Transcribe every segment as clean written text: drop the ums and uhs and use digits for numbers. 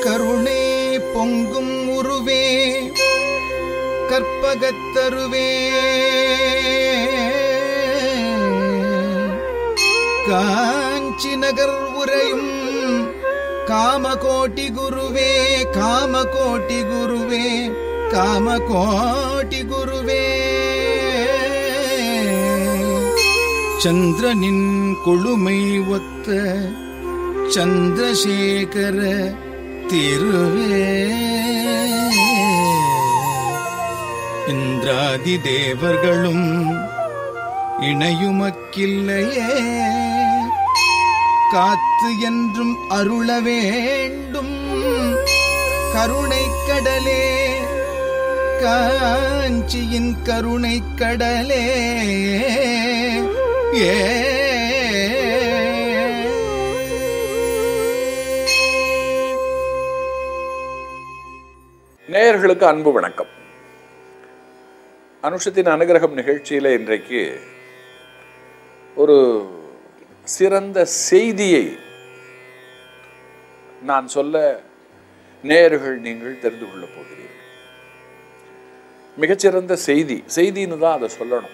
கருணே பொங்கும் உருவே கற்பகத்தருவே காஞ்சி நகர் உரையும் காமகோட்டி குருவே காமகோட்டி குருவே காமகோட்டி குருவே சந்திரனின் கொழுமை ஒத்த சந்திரசேகர திருவே இந்திராதி தேவர்களும் இணையுமக்கில்லையே காத்து என்றும் அருள வேண்டும் கருணை கடலே காஞ்சியின் கருணை கடலே ஏ நேயர்களுக்கு அன்பு வணக்கம். அனுஷத்தின் அனுகிரகம் நிகழ்ச்சியில் இன்றைக்கு ஒரு சிறந்த செய்தியை நான் சொல்ல நேயர்கள் நீங்கள் தெரிந்து கொள்ளப் போகிறீர்கள். மிகச்சிறந்த செய்தின்னு தான் அதை சொல்லணும்.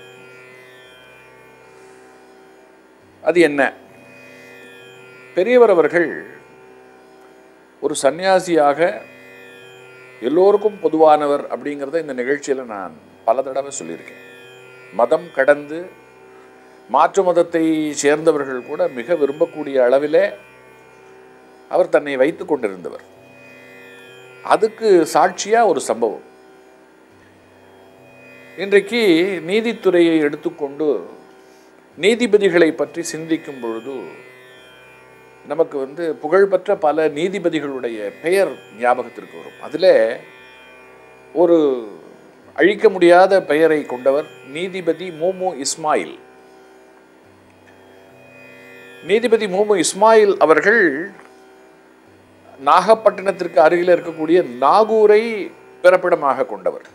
அது என்ன? பெரியவர் அவர்கள் ஒரு சன்னியாசியாக எல்லோருக்கும் பொதுவானவர் அப்படிங்கிறத இந்த நிகழ்ச்சியில் நான் பல தடவை சொல்லியிருக்கேன். மதம் கடந்து மாற்று மதத்தை சேர்ந்தவர்கள் கூட மிக விரும்பக்கூடிய அளவிலே அவர் தன்னை வைத்து கொண்டிருந்தவர். அதுக்கு சாட்சியாக ஒரு சம்பவம். இன்றைக்கு நீதித்துறையை எடுத்துக்கொண்டு நீதிபதிகளை பற்றி சிந்திக்கும் பொழுது நமக்கு புகழ்பெற்ற பல நீதிபதிகளுடைய பெயர் ஞாபகத்திற்கு வரும். அதில் ஒரு அழிக்க முடியாத பெயரை கொண்டவர் நீதிபதி மூமு இஸ்மாயில். நீதிபதி மூமு இஸ்மாயில் அவர்கள் நாகப்பட்டினத்திற்கு அருகில் இருக்கக்கூடிய நாகூரை பிறப்பிடமாக கொண்டவர்.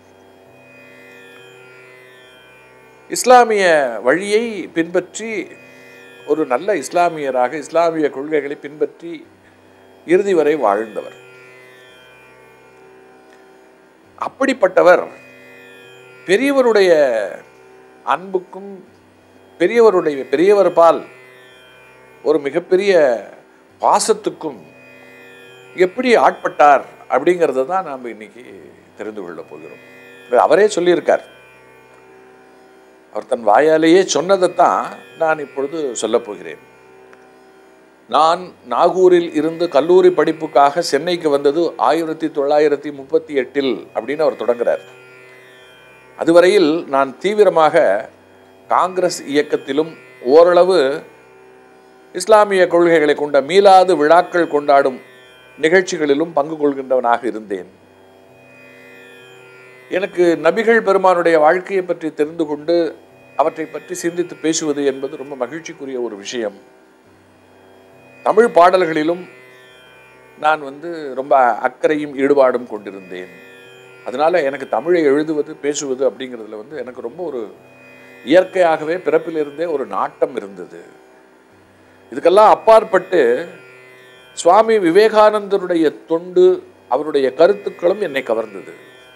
இஸ்லாமிய வழியை பின்பற்றி ஒரு நல்ல இஸ்லாமியராக இஸ்லாமிய கொள்கைகளை பின்பற்றி இறுதி வரை வாழ்ந்தவர். அப்படிப்பட்டவர் பெரியவருடைய அன்புக்கும் பெரியவர் பால் ஒரு மிகப்பெரிய பாசத்துக்கும் எப்படி ஆட்பட்டார் அப்படிங்கிறத தான் நாம் இன்னைக்கு தெரிந்து கொள்ளப் போகிறோம். அவரே சொல்லியிருக்கார். அவர் தன் வாயாலேயே சொன்னதைத்தான் நான் இப்பொழுது சொல்லப் போகிறேன். நான் நாகூரில் இருந்து கல்லூரி படிப்புக்காக சென்னைக்கு வந்தது 1938 அப்படின்னு அவர் தொடங்குகிறார். அதுவரையில் நான் தீவிரமாக காங்கிரஸ் இயக்கத்திலும் ஓரளவு இஸ்லாமிய கொள்கைகளை கொண்ட மீலாது விழாக்கள் கொண்டாடும் நிகழ்ச்சிகளிலும் பங்கு கொள்கின்றவனாக இருந்தேன். எனக்கு நபிகள் பெருமானுடைய வாழ்க்கையை பற்றி தெரிந்து கொண்டு அவற்றை பற்றி சிந்தித்து பேசுவது என்பது ரொம்ப மகிழ்ச்சிக்குரிய ஒரு விஷயம். தமிழ் பாடல்களிலும் நான் ரொம்ப அக்கறையும் ஈடுபாடும் கொண்டிருந்தேன். அதனால எனக்கு தமிழை எழுதுவது பேசுவது அப்படிங்கிறதுல எனக்கு ரொம்ப ஒரு இயற்கையாகவே பிறப்பிலிருந்தே ஒரு நாட்டம் இருந்தது. இதுக்கெல்லாம் அப்பாற்பட்டு சுவாமி விவேகானந்தருடைய தொண்டு அவருடைய கருத்துக்களும் என்னை கவர்ந்தது.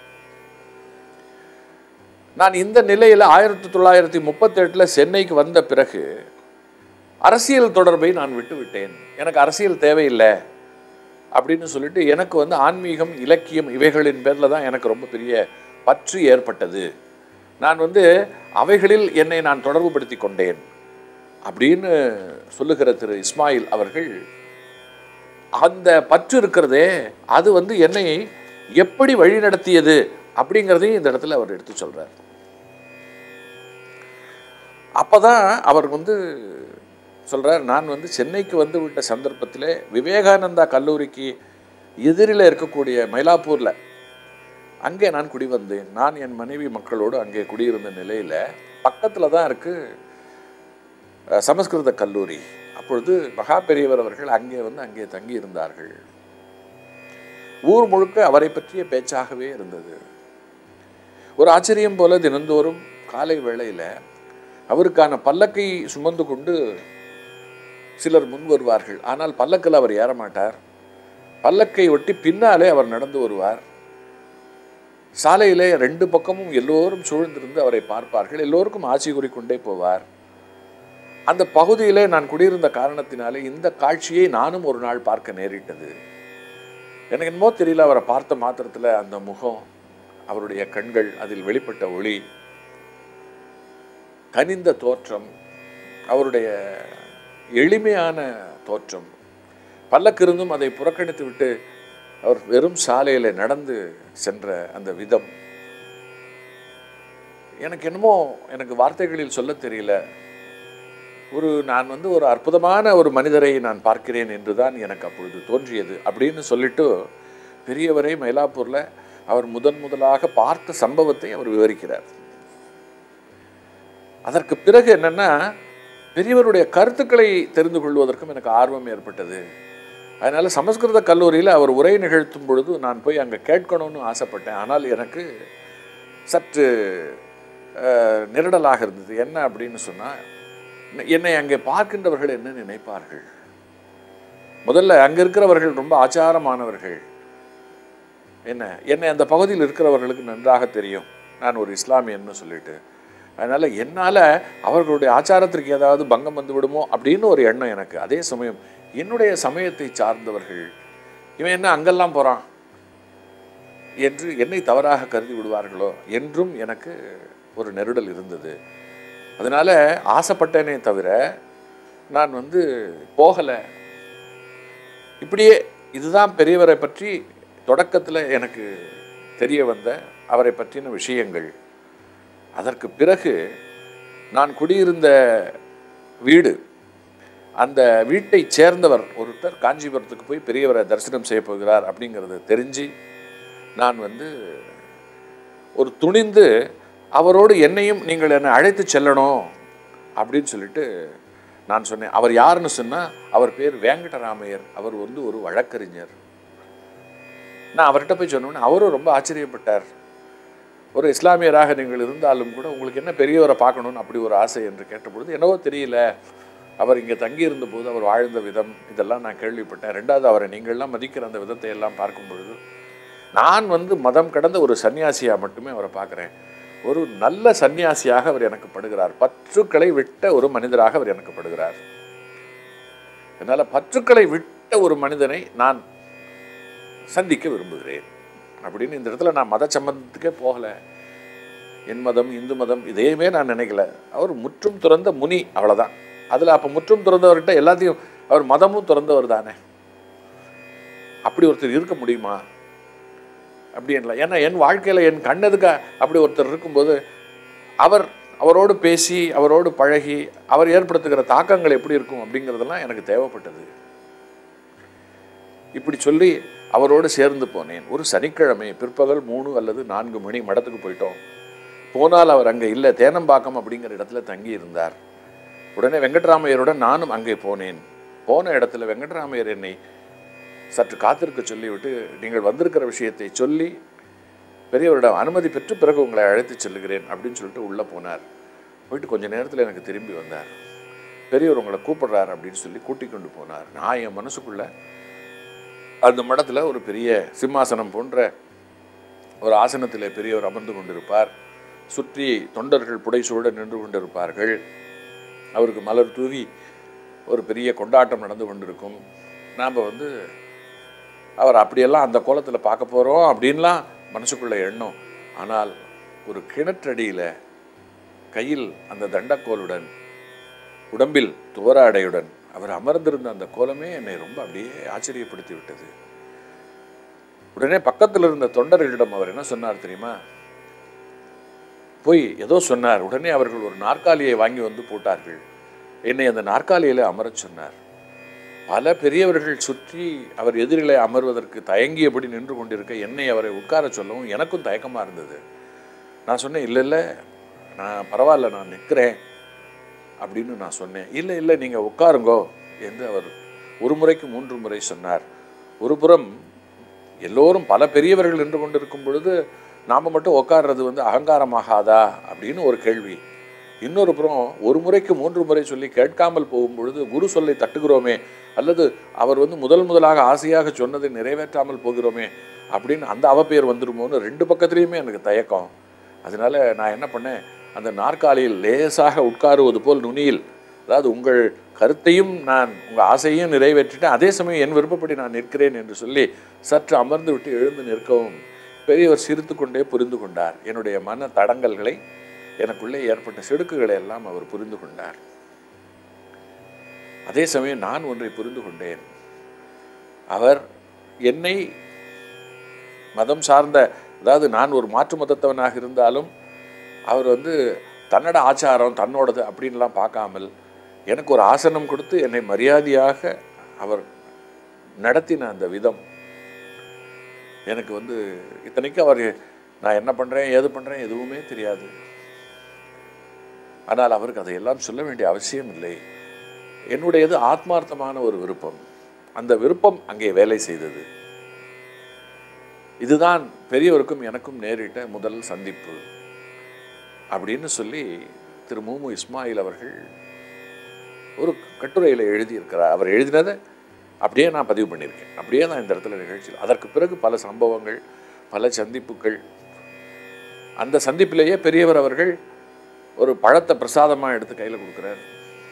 நான் இந்த நிலையில் 1938 சென்னைக்கு வந்த பிறகு அரசியல் தொடர்பை நான் விட்டுவிட்டேன். எனக்கு அரசியல் தேவையில்லை அப்படின்னு சொல்லிட்டு எனக்கு ஆன்மீகம் இலக்கியம் இவைகளின் பேரில் தான் எனக்கு ரொம்ப பெரிய பற்று ஏற்பட்டது. நான் அவைகளில் என்னை நான் தொடர்பு படுத்தி கொண்டேன் அப்படின்னு சொல்லுகிற திரு இஸ்மாயில் அவர்கள் அந்த பற்று இருக்கிறதே அது என்னை எப்படி வழிநடத்தியது அப்படிங்கிறதையும் இந்த இடத்துல அவர் எடுத்து சொல்றார். அப்பதான் அவர் சொல்றார், நான் சென்னைக்கு விட்ட சந்தர்ப்பத்தில் விவேகானந்தா கல்லூரிக்கு எதிரில் இருக்கக்கூடிய மயிலாப்பூர்ல அங்கே நான் குடிவந்தேன். நான் என் மனைவி மக்களோடு அங்கே குடியிருந்த நிலையில பக்கத்துல தான் இருக்கு சமஸ்கிருத கல்லூரி. அப்பொழுது மகா பெரியவர் அவர்கள் அங்கே தங்கி இருந்தார்கள். ஊர் முழுக்க அவரை பற்றிய பேச்சாகவே இருந்தது. ஒரு ஆச்சரியம் போல தினந்தோறும் காலை வேளையில் அவருக்கான பல்லக்கை சுமந்து கொண்டு சிலர் முன் வருவார்கள். ஆனால் பல்லக்கில் அவர் ஏறமாட்டார். பல்லக்கை ஒட்டி பின்னாலே அவர் நடந்து வருவார். சாலையிலே 2 பக்கமும் எல்லோரும் சூழ்ந்திருந்து அவரை பார்ப்பார்கள். எல்லோருக்கும் ஆட்சி கூறிக்கொண்டே போவார். அந்த பகுதியிலே நான் குடியிருந்த காரணத்தினாலே இந்த காட்சியை நானும் ஒரு நாள் பார்க்க நேரிட்டது. எனக்கு என்னமோ தெரியல, அவரை பார்த்த மாத்திரத்தில் அந்த முகம், அவருடைய கண்கள், அதில் வெளிப்பட்ட ஒளி, கனிந்த தோற்றம், அவருடைய எளிமையான தோற்றம், பல்லக்கிருந்தும் அதை புறக்கணித்து விட்டு அவர் வெறும் சாலையில் நடந்து சென்ற அந்த விதம் எனக்கு என்னமோ எனக்கு வார்த்தைகளில் சொல்ல தெரியல. நான் ஒரு அற்புதமான ஒரு மனிதரை நான் பார்க்கிறேன் என்றுதான் எனக்கு அப்பொழுது தோன்றியது அப்படின்னு சொல்லிட்டு பெரியவரை மயிலாப்பூரில் அவர் முதலாக பார்த்த சம்பவத்தை அவர் விவரிக்கிறார். அதற்கு பிறகு என்னன்னா, பெரியவருடைய கருத்துக்களை தெரிந்து கொள்வதற்கும் எனக்கு ஆர்வம் ஏற்பட்டது. அதனால சமஸ்கிருத கல்லூரியில் அவர் உரை நிகழ்த்தும் பொழுது நான் போய் அங்கே கேட்கணும்னு ஆசைப்பட்டேன். ஆனால் எனக்கு சற்று நெருடலாக இருந்தது. என்ன அப்படின்னு சொன்னால், என்னை அங்கே பார்க்கின்றவர்கள் என்ன நினைப்பார்கள்? முதல்ல அங்கே இருக்கிறவர்கள் ரொம்ப ஆச்சாரமானவர்கள். என்னை அந்த பகுதியில் இருக்கிறவர்களுக்கு நன்றாக தெரியும் நான் ஒரு இஸ்லாமியன்னு சொல்லிட்டு. அதனால் என்னால் அவர்களுடைய ஆச்சாரத்திற்கு ஏதாவது பங்கம் வந்து விடுமோ அப்படின்னு ஒரு எண்ணம் எனக்கு. அதே சமயம் என்னுடைய சமயத்தை சார்ந்தவர்கள் இவன் என்ன அங்கெல்லாம் போகிறான் என்று என்னை தவறாக கருதி விடுவார்களோ என்றும் எனக்கு ஒரு நெருடல் இருந்தது. அதனால் ஆசைப்பட்டேனே தவிர நான் போகலை. இப்படியே இதுதான் பெரியவரை பற்றி தொடக்கத்தில் எனக்கு தெரிய வந்த அவரை பற்றின விஷயங்கள். அதற்கு பிறகு நான் குடியிருந்த வீடு, அந்த வீட்டை சேர்ந்தவர் ஒருத்தர் காஞ்சிபுரத்துக்கு போய் பெரியவரை தரிசனம் செய்ய போகிறார் அப்படிங்கிறது தெரிஞ்சு நான் ஒரு துணிந்து அவரோடு என்னையும் நீங்கள் என்னை அழைத்து செல்லணும் அப்படின்னு சொல்லிட்டு நான் சொன்னேன். அவர் யாருன்னு சொன்னால், அவர் பேர் வேங்கடராமையர். அவர் ஒரு வழக்கறிஞர். நான் அவர்கிட்ட போய் சொன்னோன்னே அவரும் ரொம்ப ஆச்சரியப்பட்டார். ஒரு இஸ்லாமியராக நீங்கள் இருந்தாலும் கூட உங்களுக்கு என்ன பெரியவரை பார்க்கணுன்னு அப்படி ஒரு ஆசை என்று கேட்டபொழுது, என்னவோ தெரியல, அவர் இங்கே தங்கியிருந்த போது அவர் வாழ்ந்த விதம் இதெல்லாம் நான் கேள்விப்பட்டேன். ரெண்டாவது, அவரை நீங்கள்லாம் மதிக்கிற அந்த விதத்தை எல்லாம் பார்க்கும் பொழுது நான் மதம் கடந்த ஒரு சன்னியாசியாக மட்டுமே அவரை பார்க்குறேன். ஒரு நல்ல சன்னியாசியாக அவர் எனக்கு படுகிறார். பற்றுக்களை விட்ட ஒரு மனிதராக அவர் எனக்கு படுகிறார். அதனால் பற்றுக்களை விட்ட ஒரு மனிதனை நான் சந்திக்க விரும்புகிறேன் அப்படின்னு இந்த இடத்துல நான் மத சம்பந்தத்துக்கே போகலை. என் மதம், இந்து மதம் இதையுமே நான் நினைக்கல. அவர் முற்றும் துறந்த முனி, அவ்வளோதான். அதில் அப்போ முற்றும் துறந்தவர்கிட்ட எல்லாத்தையும், அவர் மதமும் துறந்தவர் தானே, அப்படி ஒருத்தர் இருக்க முடியுமா அப்படின்ல. ஏன்னா என் வாழ்க்கையில் என் கண்ணதுக்கு அப்படி ஒருத்தர் இருக்கும்போது அவரோடு பேசி அவரோடு பழகி அவர் ஏற்படுத்துகிற தாக்கங்கள் எப்படி இருக்கும் அப்படிங்கிறதெல்லாம் எனக்கு தேவைப்பட்டது. இப்படி சொல்லி அவரோடு சேர்ந்து போனேன். ஒரு சனிக்கிழமை பிற்பகல் 3 அல்லது 4 மணி மடத்துக்கு போயிட்டோம். போனால் அவர் அங்கே இல்லை, தேனம்பாக்கம் அப்படிங்கிற இடத்துல தங்கி இருந்தார். உடனே வெங்கட்ராமையருடன் நானும் அங்கே போனேன். போன இடத்துல வெங்கட்ராமையர் என்னை சற்று காத்திருக்க சொல்லிவிட்டு, நீங்கள் வந்திருக்கிற விஷயத்தை சொல்லி பெரியவரிடம் அனுமதி பெற்று பிறகு உங்களை அழைத்து செல்லுகிறேன் அப்படின்னு சொல்லிட்டு உள்ளே போனார். போயிட்டு கொஞ்சம் நேரத்தில் எனக்கு திரும்பி வந்தார். பெரியவர் உங்களை கூப்பிடுறார் அப்படின்னு சொல்லி கூட்டிக் கொண்டு போனார். நான் என் மனசுக்குள்ள அந்த மடத்தில் ஒரு பெரிய சிம்மாசனம் போன்ற ஒரு ஆசனத்தில் பெரியவர் அமர்ந்து கொண்டிருப்பார். சுற்றி தொண்டர்கள் புடைசூட நின்று கொண்டிருப்பார்கள். அவருக்கு மலர் தூவி ஒரு பெரிய கொண்டாட்டம் நடந்து கொண்டிருக்கும். நாம் அவர் அப்படியெல்லாம் அந்த கோலத்தில் பார்க்க போகிறோம் அப்படின்லாம் மனசுக்குள்ள எண்ணம். ஆனால் ஒரு கிணற்றடியில் கையில் அந்த தண்டக்கோலுடன் உடம்பில் துவராடையுடன் அவர் அமர்ந்திருந்த அந்த கோலமே என்னை ரொம்ப அப்படியே ஆச்சரியப்படுத்தி விட்டது. உடனே பக்கத்தில் இருந்த தொண்டர்களிடம் அவர் என்ன சொன்னார் தெரியுமா? போய் ஏதோ சொன்னார். உடனே அவர்கள் ஒரு நாற்காலியை வாங்கி போட்டார்கள். என்னை அந்த நாற்காலியில் அமரச் சொன்னார். பல பெரியவர்கள் சுற்றி அவர் எதிரிலே அமர்வதற்கு தயங்கியபடி நின்று கொண்டிருக்க என்னை அவரை உட்கார சொல்லவும் எனக்கும் தயக்கமாக இருந்தது. நான் சொன்னேன், இல்லை நான் பரவாயில்ல, நான் நிற்கிறேன் அப்படின்னு நான் சொன்னேன். இல்லை நீங்கள் உட்காருங்கோ என்று அவர் 1 முறைக்கு 3 முறை சொன்னார். ஒரு புறம் எல்லோரும் பல பெரியவர்கள் நின்று கொண்டிருக்கும் பொழுது நாம் மட்டும் உட்கார்றது அகங்காரமாகாதா அப்படின்னு ஒரு கேள்வி. இன்னொரு புறம் 1 முறைக்கு 3 முறை சொல்லி கேட்காமல் போகும் பொழுது குரு சொல்லை தட்டுகிறோமே அல்லது அவர் வந்து முதலாக ஆசையாக சொன்னதை நிறைவேற்றாமல் போகிறோமே அப்படின்னு அந்த அவப்பெயர் வந்துருமோன்னு ரெண்டு பக்கத்துலேயுமே எனக்கு தயக்கம். அதனால நான் என்ன பண்ணேன், அந்த நாற்காலியில் லேசாக உட்காருவது போல் நுனியில், அதாவது உங்கள் கருத்தையும் நான் உங்கள் ஆசையையும் நிறைவேற்றிட்டேன், அதே சமயம் என் விருப்பப்படி நான் நிற்கிறேன் என்று சொல்லி சற்று அமர்ந்து விட்டு எழுந்து நிற்கவும் பெரியவர் சிரித்து கொண்டே புரிந்து கொண்டார். என்னுடைய மன தடங்கல்களை, எனக்குள்ளே ஏற்பட்ட செடுக்குகளை எல்லாம் அவர் புரிந்து கொண்டார். அதே சமயம் நான் ஒன்றை புரிந்து கொண்டேன். அவர் என்னை மதம் சார்ந்த, அதாவது நான் ஒரு மாற்று மதத்தவனாக இருந்தாலும் அவர் வந்து தன்னோட ஆச்சாரம் தன்னோடது அப்படின்லாம் பார்க்காமல் எனக்கு ஒரு ஆசனம் கொடுத்து என்னை மரியாதையாக அவர் நடத்தின அந்த விதம் எனக்கு வந்து, இத்தனைக்கும் அவர் நான் என்ன பண்ணுறேன் ஏது பண்ணுறேன் எதுவுமே தெரியாது. ஆனால் அவருக்கு அதையெல்லாம் சொல்ல வேண்டிய அவசியம் இல்லை. என்னுடையது ஆத்மார்த்தமான ஒரு விருப்பம். அந்த விருப்பம் அங்கே வேலை செய்தது. இதுதான் பெரியவருக்கும் எனக்கும் நேரிட்ட முதல் சந்திப்பு அப்படின்னு சொல்லி திரு மு. இஸ்மாயில் அவர்கள் ஒரு கட்டுரையில் எழுதியிருக்கிறார். அவர் எழுதினதை அப்படியே நான் பதிவு பண்ணியிருக்கேன். அப்படியே நான் இந்த இடத்துல நிகழ்ச்சியில் அதற்கு பிறகு பல சம்பவங்கள், பல சந்திப்புகள். அந்த சந்திப்பிலேயே பெரியவர் அவர்கள் ஒரு பழத்தை பிரசாதமாக எடுத்து கையில் கொடுக்குறார்.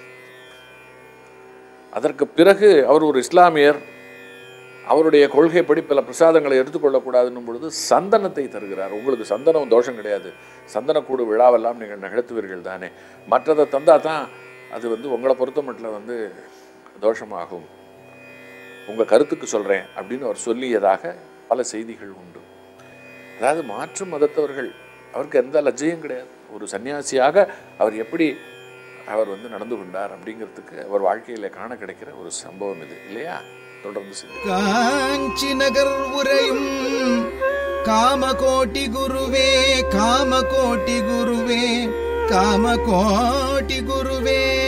அதற்கு பிறகு அவர் ஒரு இஸ்லாமியர், அவருடைய கொள்கைப்படி பல பிரசாதங்களை எடுத்துக்கொள்ளக்கூடாதுன்னும் பொழுது சந்தனத்தை தருகிறார். உங்களுக்கு சந்தனம் தோஷம் கிடையாது, சந்தனக்கூடு விழாவெல்லாம் நீங்கள் நிகழ்த்துவீர்கள் தானே, மற்றதை தந்தால் தான் அது வந்து உங்களை பொறுத்த மட்டும் வந்து தோஷமாகும், உங்கள் கருத்துக்கு சொல்கிறேன் அப்படின்னு அவர் சொல்லியதாக பல செய்திகள் உண்டு. அதாவது மாற்று மதத்தவர்கள், அவருக்கு எந்த லஜ்ஜையும் கிடையாது. ஒரு சன்னியாசியாக அவர் எப்படி அவர் வந்து நடந்து கொண்டார் அப்படிங்கிறதுக்கு அவர் வாழ்க்கையில் காண கிடைக்கிற ஒரு சம்பவம் இது இல்லையா? தொடர்ந்து காஞ்சி நகர் உரையும் காமகோட்டி குருவே, காமகோட்டி குருவே, காமகோட்டி குருவே.